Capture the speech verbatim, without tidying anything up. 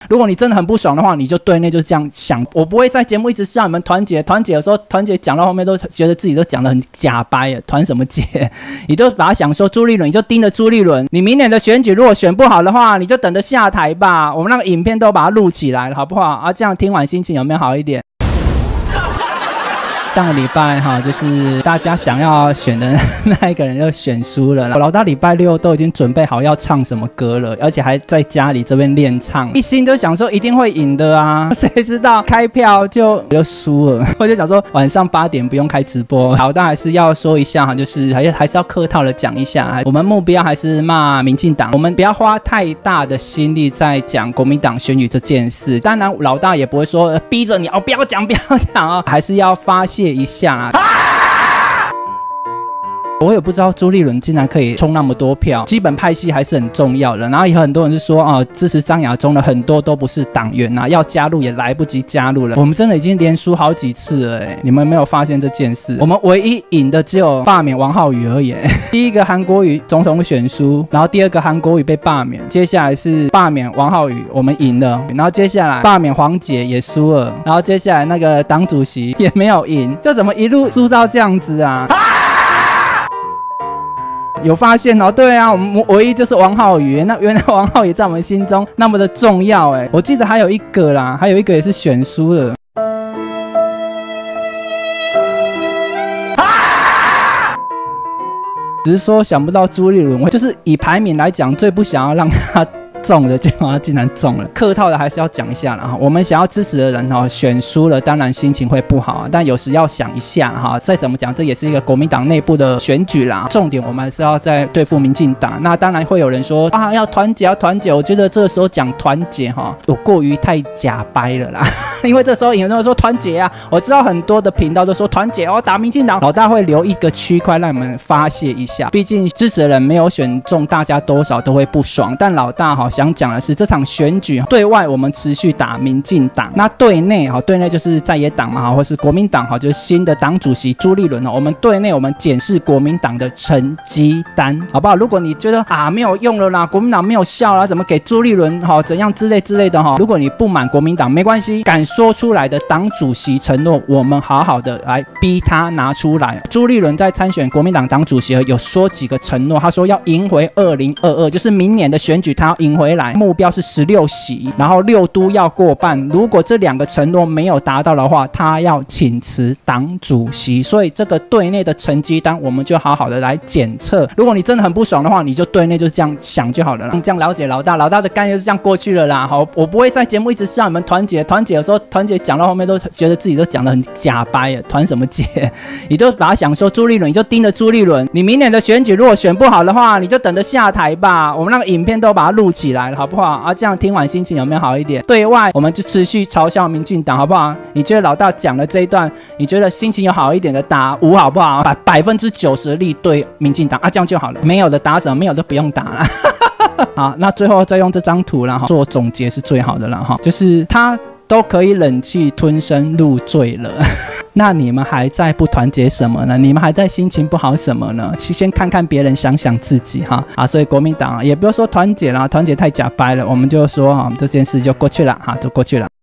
如果你真的很不爽的话，你就对内就这样想。我不会在节目一直让你们团结，团结的时候，团结讲到后面都觉得自己都讲得很假掰了，团什么结？你就把它想说朱立伦，你就盯着朱立伦。你明年的选举如果选不好的话，你就等着下台吧。我们那个影片都把它录起来了，好不好？啊，这样听完心情有没有好一点？上个礼拜哈，就是大家想要选的那一个人就选输了。我老大礼拜六都已经准备好要唱什么歌了，而且还在家里这边练唱，一心就想说一定会赢的啊，谁知道开票就就输了。我就想说晚上八点不用开直播。老大还是要说一下哈，就是还是还是要客套的讲一下，我们目标还是骂民进党，我们不要花太大的心力在讲国民党选举这件事。当然老大也不会说逼着你哦不要讲不要讲哦，还是要发泄一下啊。我也不知道朱立伦竟然可以冲那么多票，基本派系还是很重要的。然后也有很多人是说啊、哦，支持张亚中的很多都不是党员啊，要加入也来不及加入了。我们真的已经连输好几次了哎，你们没有发现这件事？我们唯一赢的只有罢免王浩宇而已。第一个韩国瑜总统选输，然后第二个韩国瑜被罢免，接下来是罢免王浩宇，我们赢了，然后接下来罢免黄捷也输了，然后接下来那个党主席也没有赢，这怎么一路输到这样子啊？有发现哦？对啊，我们唯一就是王浩宇，那原来王浩宇在我们心中那么的重要哎。我记得还有一个啦，还有一个也是选输了。只是说想不到朱立伦，就是以排名来讲，最不想要让他中的，结果他竟然中了。客套的还是要讲一下啦，我们想要支持的人哈，选输了，当然心情会不好，但有时要想一下哈。再怎么讲，这也是一个国民党内部的选举啦。重点我们还是要在对付民进党。那当然会有人说啊，要团结，要团结。我觉得这个时候讲团结哈，有过于太假掰了啦。因为这时候有人说团结啊，我知道很多的频道都说团结哦，打民进党。老大会留一个区块让你们发泄一下，毕竟支持的人没有选中，大家多少都会不爽。但老大哈。想讲的是，这场选举对外我们持续打民进党，那对内哈，对内就是在野党嘛，或是国民党哈，就是新的党主席朱立伦哦。我们对内我们检视国民党的成绩单，好不好？如果你觉得啊没有用了啦，国民党没有效啦，怎么给朱立伦哈怎样之类之类的哈？如果你不满国民党没关系，敢说出来的党主席承诺，我们好好的来逼他拿出来。朱立伦在参选国民党党主席有说几个承诺，他说要赢回二零二二，就是明年的选举，他要赢回来，目标是十六席，然后六都要过半。如果这两个承诺没有达到的话，他要请辞党主席。所以这个对内的成绩单，我们就好好的来检测。如果你真的很不爽的话，你就对内就这样想就好了啦。这样了解老大，老大的概念就是这样过去了啦。好，我不会在节目一直让你们团结，团结的时候，团结讲到后面都觉得自己都讲得很假掰了，团什么结？你就把它想说朱立伦，你就盯着朱立伦。你明年的选举如果选不好的话，你就等着下台吧。我们那个影片都把它录起来了，好不好？啊，这样听完心情有没有好一点？对外我们就持续嘲笑民进党，好不好？你觉得老大讲的这一段，你觉得心情有好一点的打五好不好？把百分之九十力对民进党啊，这样就好了。没有的打什么？没有的不用打了。好，那最后再用这张图啦做总结是最好的了哈，就是他都可以忍气吞声入罪了。那你们还在不团结什么呢？你们还在心情不好什么呢？去先看看别人，想想自己哈啊！所以国民党也不要说团结啦，团结太假掰了，我们就说哈，这件事就过去了哈，就过去了。